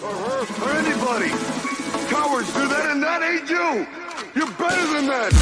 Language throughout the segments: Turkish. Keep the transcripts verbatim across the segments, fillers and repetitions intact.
or her or anybody. Cowards do that and that ain't you. You're better than that.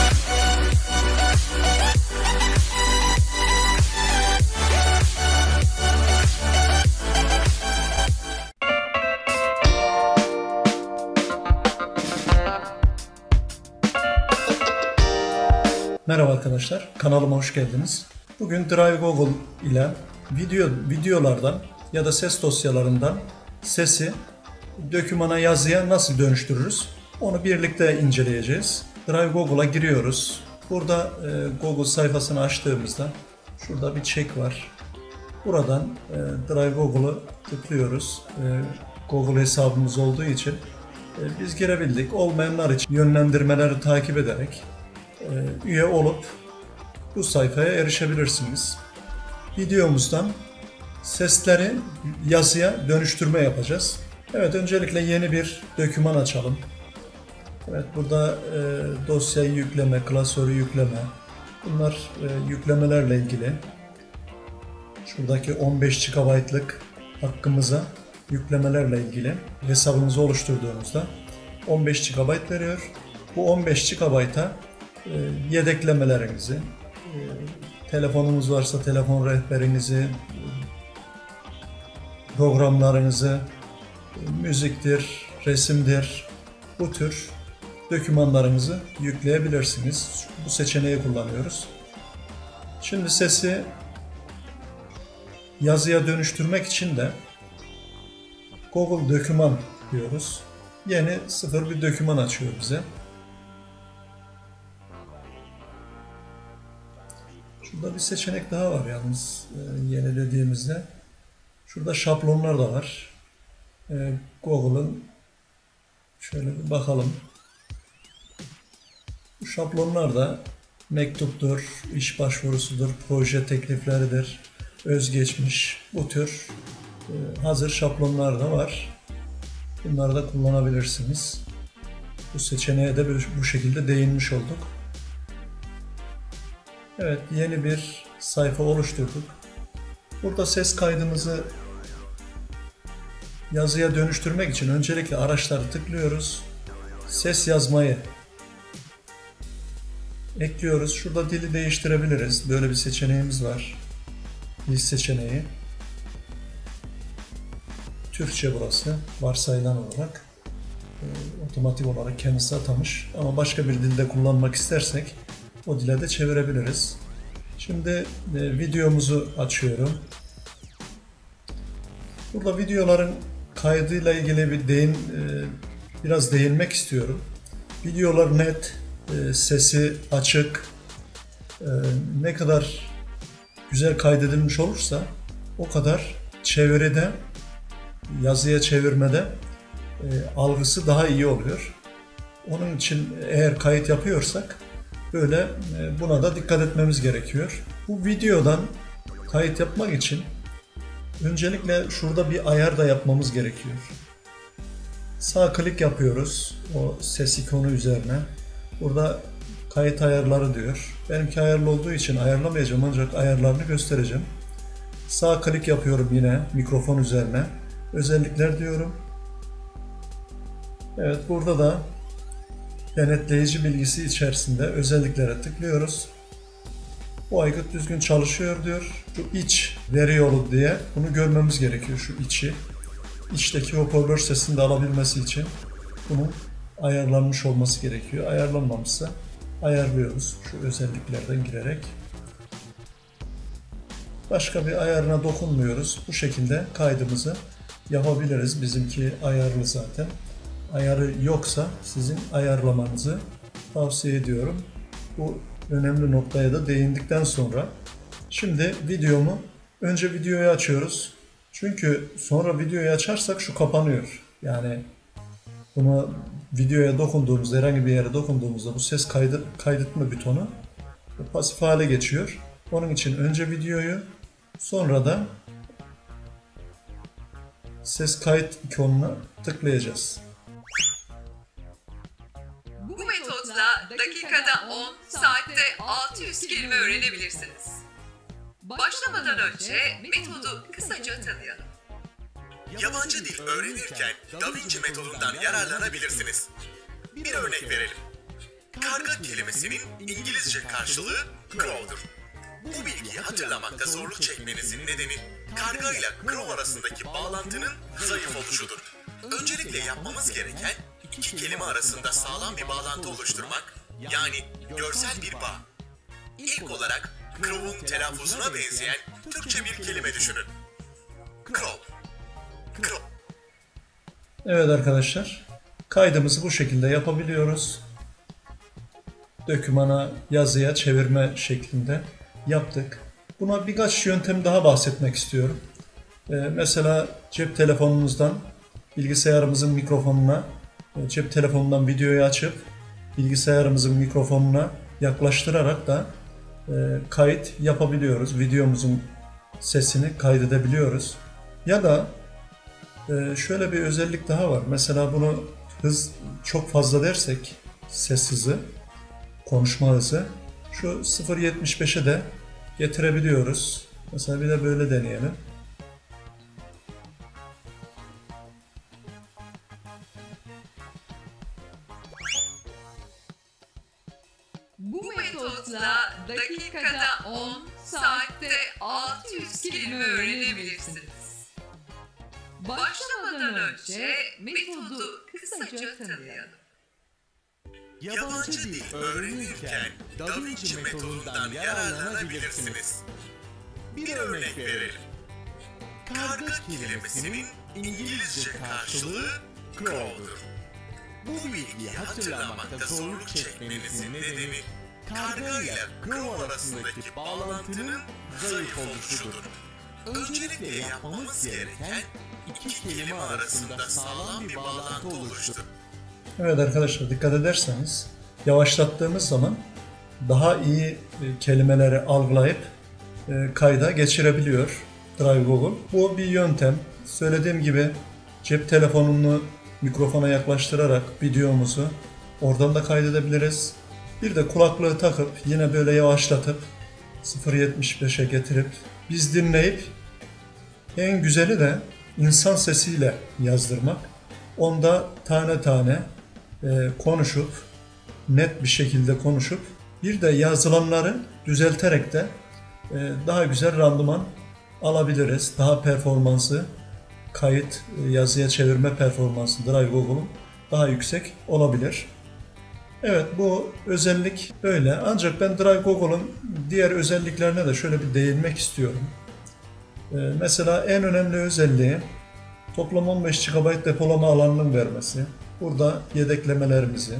Merhaba arkadaşlar, kanalıma hoş geldiniz. Bugün Drive Google ile video videolardan ya da ses dosyalarından sesi dokümana, yazıya nasıl dönüştürürüz? Onu birlikte inceleyeceğiz. Drive Google'a giriyoruz. Burada e, Google sayfasını açtığımızda şurada bir check var. Buradan e, Drive Google'u tıklıyoruz. E, Google hesabımız olduğu için e, biz girebildik. Olmayanlar için yönlendirmeleri takip ederek üye olup bu sayfaya erişebilirsiniz. Videomuzdan sesleri yazıya dönüştürme yapacağız. Evet, öncelikle yeni bir doküman açalım. Evet, burada e, dosyayı yükleme, klasörü yükleme. Bunlar e, yüklemelerle ilgili. Şuradaki on beş gigabaytlık hakkımıza yüklemelerle ilgili hesabımızı oluşturduğumuzda on beş gigabayt veriyor. Bu on beş gigabayta yedeklemelerinizi, telefonunuz varsa telefon rehberinizi, programlarınızı, müziktir, resimdir, bu tür dokümanlarınızı yükleyebilirsiniz. Bu seçeneği kullanıyoruz. Şimdi sesi yazıya dönüştürmek için de Google Doküman diyoruz. Yeni sıfır bir doküman açıyor bize. Burada bir seçenek daha var yalnız yeni dediğimizde. Şurada şablonlar da var. Google'ın şöyle bir bakalım. Bu şablonlar da mektuptur, iş başvurusudur, proje teklifleridir, özgeçmiş, bu tür hazır şablonlar da var. Bunları da kullanabilirsiniz. Bu seçeneğe de bu şekilde değinmiş olduk. Evet, yeni bir sayfa oluşturduk. Burada ses kaydımızı yazıya dönüştürmek için öncelikle araçları tıklıyoruz. Ses yazmayı ekliyoruz. Şurada dili değiştirebiliriz. Böyle bir seçeneğimiz var. Dil seçeneği. Türkçe burası. Varsayılan olarak. E, otomatik olarak kendisi atamış. Ama başka bir dilde kullanmak istersek o dile de çevirebiliriz. Şimdi e, videomuzu açıyorum. Burada videoların kaydıyla ilgili bir değin, e, biraz değinmek istiyorum. Videolar net, e, sesi açık, e, ne kadar güzel kaydedilmiş olursa o kadar çeviride, yazıya çevirmede e, algısı daha iyi oluyor. Onun için eğer kayıt yapıyorsak böyle buna da dikkat etmemiz gerekiyor. Bu videodan kayıt yapmak için öncelikle şurada bir ayar da yapmamız gerekiyor. Sağ klik yapıyoruz o ses ikonu üzerine. Burada kayıt ayarları diyor. Benimki ayarlı olduğu için ayarlamayacağım ancak ayarlarını göstereceğim. Sağ klik yapıyorum yine mikrofon üzerine. Özellikler diyorum. Evet, burada da denetleyici bilgisi içerisinde özelliklere tıklıyoruz. Bu aygıt düzgün çalışıyor diyor. Şu iç veri yolu diye bunu görmemiz gerekiyor, şu içi. İçteki hoparlör sesini de alabilmesi için bunun ayarlanmış olması gerekiyor. Ayarlanmamışsa ayarlıyoruz şu özelliklerden girerek. Başka bir ayarına dokunmuyoruz. Bu şekilde kaydımızı yapabiliriz. Bizimki ayarlı zaten. Ayarı yoksa sizin ayarlamanızı tavsiye ediyorum. Bu önemli noktaya da değindikten sonra şimdi videomu, önce videoyu açıyoruz. Çünkü sonra videoyu açarsak şu kapanıyor. Yani bunu videoya dokunduğumuzda, herhangi bir yere dokunduğumuzda bu ses kaydı, kaydetme butonu pasif hale geçiyor. Onun için önce videoyu, sonra da ses kayıt ikonuna tıklayacağız. Bu metotla dakikada on, saatte altı yüz kelime öğrenebilirsiniz. Başlamadan önce metodu kısaca tanıyalım. Yabancı dil öğrenirken DaVinci metodundan yararlanabilirsiniz. Bir örnek verelim. Karga kelimesinin İngilizce karşılığı crow'dur. Bu bilgiyi hatırlamakta zorluk çekmenizin nedeni karga ile crow arasındaki bağlantının zayıf oluşudur. Öncelikle yapmamız gereken iki kelime arasında sağlam bir bağlantı oluşturmak, yani görsel bir bağ. İlk olarak crow'un telaffuzuna benzeyen Türkçe bir kelime düşünün. Crow. Crow. Evet arkadaşlar, kaydımızı bu şekilde yapabiliyoruz. Dokümana, yazıya çevirme şeklinde yaptık. Buna birkaç yöntem daha bahsetmek istiyorum. Ee, mesela cep telefonumuzdan bilgisayarımızın mikrofonuna, cep telefonundan videoyu açıp bilgisayarımızın mikrofonuna yaklaştırarak da e, kayıt yapabiliyoruz. Videomuzun sesini kaydedebiliyoruz. Ya da e, şöyle bir özellik daha var. Mesela bunu hız çok fazla dersek, ses hızı, konuşma hızı, şu sıfır virgül yetmiş beşe de getirebiliyoruz. Mesela bir de böyle deneyelim. Bu metotla dakikada on, saatte altı yüz kelime öğrenebilirsiniz. Başlamadan önce metodu kısaca tanıyalım. Yabancı dil öğrenirken DaVinci metodundan yararlanabilirsiniz. Bir örnek verelim. Karga kelimesinin İngilizce karşılığı crow'dur. Bu bilgiyi hatırlamakta zorluk çekmenizin nedeni karga ile crow arasındaki bağlantının zayıf oluşudur. Öncelikle yapmamız gereken iki kelime arasında sağlam bir bağlantı oluştur. Evet arkadaşlar, dikkat ederseniz yavaşlattığımız zaman daha iyi e, kelimeleri algılayıp e, kayda geçirebiliyor DriveGoogle. Bu bir yöntem. Söylediğim gibi cep telefonunu mikrofona yaklaştırarak videomuzu oradan da kaydedebiliriz. Bir de kulaklığı takıp yine böyle yavaşlatıp sıfır virgül yetmiş beşe getirip biz dinleyip, en güzeli de insan sesiyle yazdırmak. Onda tane tane e, konuşup, net bir şekilde konuşup, bir de yazılanları düzelterek de e, daha güzel randıman alabiliriz. Daha performansı, kayıt, e, yazıya çevirme performansı DriveGoogle'un daha yüksek olabilir. Evet, bu özellik böyle. Ancak ben DriveGoogle'un diğer özelliklerine de şöyle bir değinmek istiyorum. E, mesela en önemli özelliği toplam on beş gigabayt depolama alanının vermesi. Burada yedeklemelerimizi,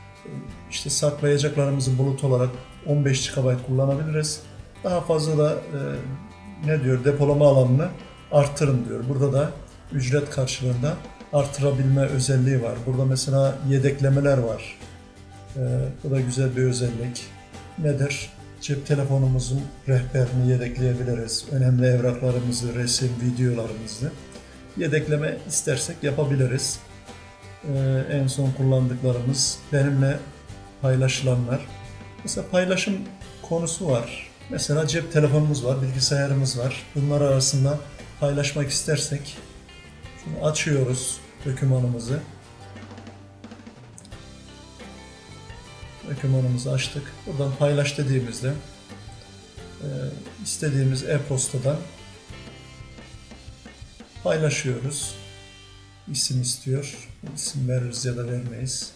işte saklayacaklarımızı bulut olarak on beş gigabayt kullanabiliriz. Daha fazla da e, ne diyor, depolama alanını artırın diyor. Burada da ücret karşılığında artırabilme özelliği var. Burada mesela yedeklemeler var. E, bu da güzel bir özellik. Nedir? Cep telefonumuzun rehberini yedekleyebiliriz. Önemli evraklarımızı, resim, videolarımızı yedekleme istersek yapabiliriz. Ee, en son kullandıklarımız benimle paylaşılanlar. Mesela paylaşım konusu var. Mesela cep telefonumuz var, bilgisayarımız var. Bunlar arasında paylaşmak istersek şunu açıyoruz, dokümanımızı. Dokümanımızı açtık. Buradan paylaş dediğimizde e, istediğimiz e-postadan paylaşıyoruz. İsim istiyor. İsim veririz ya da vermeyiz.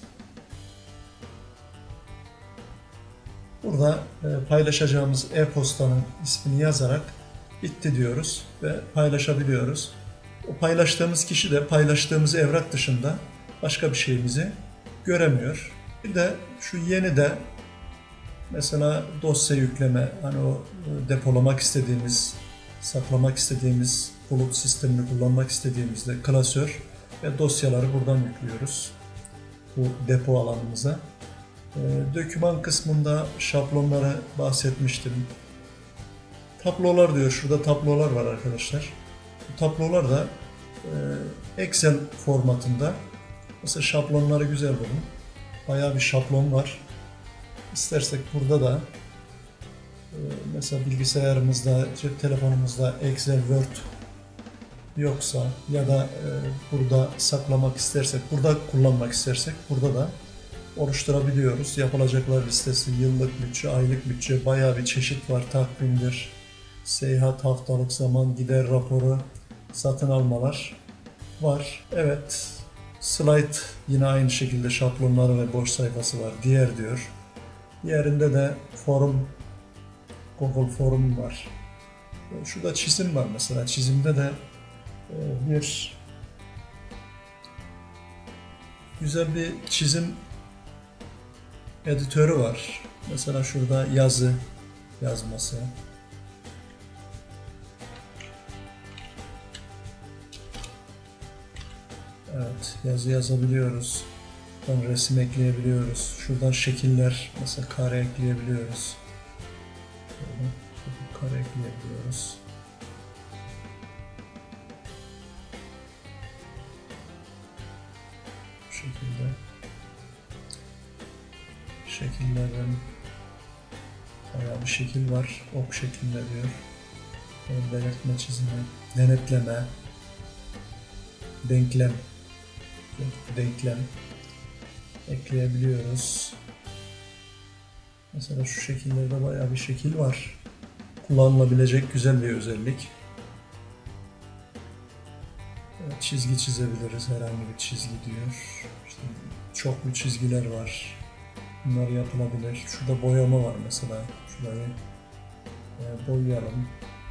Burada e, paylaşacağımız e-postanın ismini yazarak bitti diyoruz ve paylaşabiliyoruz. O paylaştığımız kişi de paylaştığımız evrak dışında başka bir şeyimizi göremiyor. Bir de şu yeni de mesela dosya yükleme, hani o depolamak istediğimiz, saklamak istediğimiz bulut sistemini kullanmak istediğimizde klasör ve dosyaları buradan yüklüyoruz bu depo alanımıza. E, doküman kısmında şablonları bahsetmiştim. Tablolar diyor. Şurada tablolar var arkadaşlar. Bu tablolar da e, Excel formatında. Mesela şablonları güzel bulun. Bayağı bir şablon var. İstersek burada da e, mesela bilgisayarımızda, cep telefonumuzda Excel, Word yoksa ya da e, burada saklamak istersek, burada kullanmak istersek burada da oluşturabiliyoruz. Yapılacaklar listesi, yıllık bütçe, aylık bütçe, bayağı bir çeşit var. Takvimdir, seyahat, haftalık zaman, gider raporu, satın almalar var. Evet, slide yine aynı şekilde şablonları ve boş sayfası var. Diğer diyor. Diğerinde de forum, Google forum var. Şurada çizim var mesela. Çizimde de bir güzel bir çizim editörü var. Mesela şurada yazı yazması. Evet, yazı yazabiliyoruz. Buradan resim ekleyebiliyoruz. Şuradan şekiller, mesela kare ekleyebiliyoruz. Şöyle kare ekleyebiliyoruz. Bu şekilde. Şekillerden bayağı bir şekil var. Ok şeklinde diyor. Belirtme çizimi, denetleme, denklem, denklem ekleyebiliyoruz. Mesela şu şekillerde bayağı bir şekil var. Kullanılabilecek güzel bir özellik. Evet, çizgi çizebiliriz. Herhangi bir çizgi diyor. İşte çoklu çizgiler var. Bunlar yapılabilir. Şurada boyama var mesela. Şurayı e, boyayalım.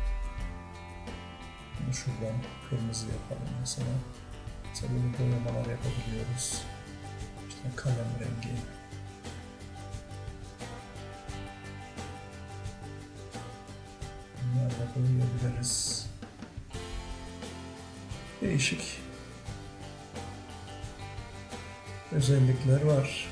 Bunu şuradan kırmızı yapalım mesela. Mesela böyle boyamalar yapabiliyoruz. İşte kalem rengi. Bunlarla boyayabiliriz. Değişik özellikler var.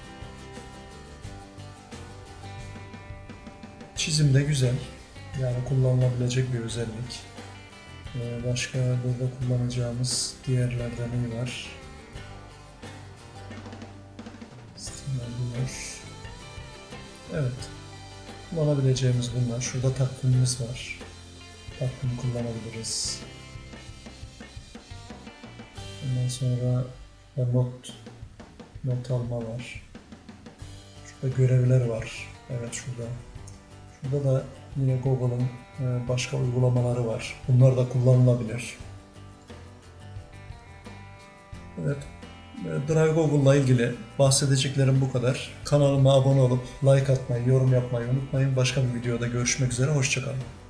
Çizim de güzel. Yani kullanılabilecek bir özellik. Ee, başka burada kullanacağımız diğerlerden ne var? Evet. Kullanabileceğimiz bunlar. Şurada takvimimiz var. Takvim kullanabiliriz. Ondan sonra not not alma var. Şurada görevler var. Evet şurada. Şurada da yine Google'ın başka uygulamaları var. Bunlar da kullanılabilir. Evet. Drive Google'la ilgili bahsedeceklerim bu kadar. Kanalıma abone olup like atmayı, yorum yapmayı unutmayın. Başka bir videoda görüşmek üzere. Hoşça kalın.